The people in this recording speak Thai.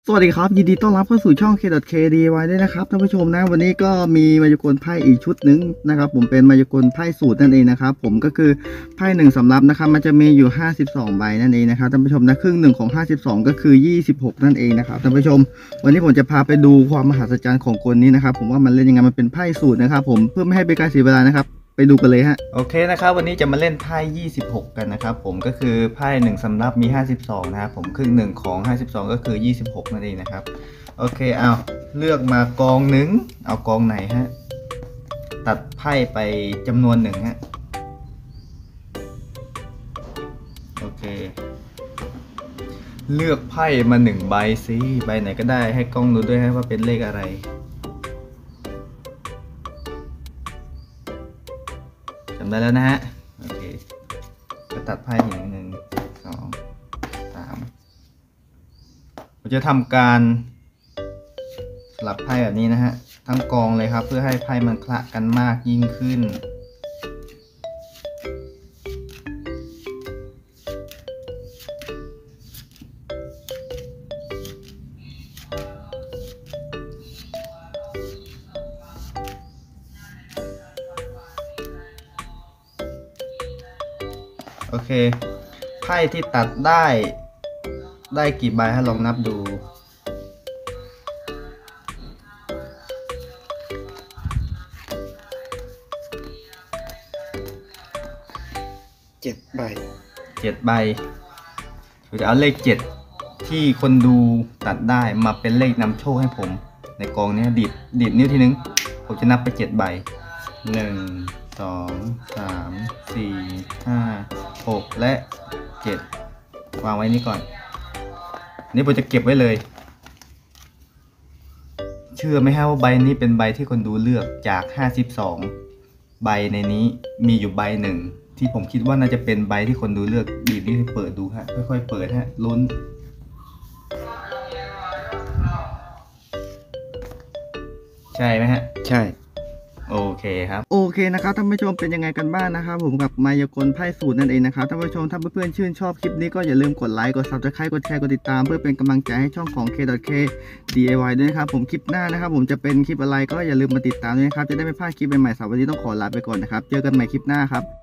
สวัสดีครับยินดีต้อนรับเข้าสู่ช่อง K.KDY ด้วยนะครับท่านผู้ชมนะวันนี้ก็มีมายากลไพ่อีกชุดหนึ่งนะครับผมเป็นมายากลไพ่สูตรนั่นเองนะครับผมก็คือไพ่1สำรับนะครับมันจะมีอยู่52ใบนั่นเองนะครับท่านผู้ชมนะครึ่งหนึ่งของ52ก็คือ26นั่นเองนะครับท่านผู้ชมวันนี้ผมจะพาไปดูความมหัศจรรย์ของกลนี้นะครับผมว่ามันเล่นยังไงมันเป็นไพ่สูตรนะครับผมเพื่อไม่ให้เป็นการเสียเวลานะครับไปดูกันเลยฮะโอเคนะครับวันนี้จะมาเล่นไพ่26กันนะครับผมก็คือไพ่1สำรับมี52นะครับผมครึ่งหนึ่งของ52ก็คือ26นั่นเองนะครับโอเคเอาเลือกมากองหนึ่งเอากองไหนฮะตัดไพ่ไปจำนวนหนึ่งฮะโอเคเลือกไพ่มา1ใบสิใบไหนก็ได้ให้กล้องดูด้วยฮะว่าเป็นเลขอะไรจำได้แล้วนะฮะโอเคก็ตัดไพ่1 2 3ผมจะทำการสลับไพ่แบบนี้นะฮะทั้งกองเลยครับเพื่อให้ไพ่มันคละกันมากยิ่งขึ้นโอเคไพ่ที่ตัดได้กี่ใบให้ลองนับดู 7 ใบ 7 ใบผมจะเอาเลข7ที่คนดูตัดได้มาเป็นเลขนำโชคให้ผมในกองนี้ดีดนิ้วทีนึงผมจะนับไป7ใบ1 2 3 4 5 6และ7วางไว้นี่ก่อนนี่ผมจะเก็บไว้เลยเชื่อไหมฮะว่าใบนี้เป็นใบที่คนดูเลือกจาก52ใบในนี้มีอยู่ใบหนึ่งที่ผมคิดว่าน่าจะเป็นใบที่คนดูเลือกดีดนี่เปิดดูฮะค่อยๆเปิดฮะลุ้นใช่ไหมฮะใช่โอเคครับโอเคนะครับท่านผู้ชมเป็นยังไงกันบ้างนะครับผมกับมายากลไพ่สูตรนั่นเองนะครับท่านผู้ชมถ้าเพื่อนๆชื่นชอบคลิปนี้ก็อย่าลืมกดไลค์กด Subscribe กดแชร์กดติดตามเพื่อเป็นกำลังใจให้ช่องของ K.KDY ด้วยนะครับผมคลิปหน้านะครับผมจะเป็นคลิปอะไรก็อย่าลืมมาติดตามด้วยนะครับจะได้ไม่พลาดคลิปใหม่ๆสำหรับวันนี้ต้องขอลาไปก่อนนะครับเจอกันใหม่คลิปหน้าครับ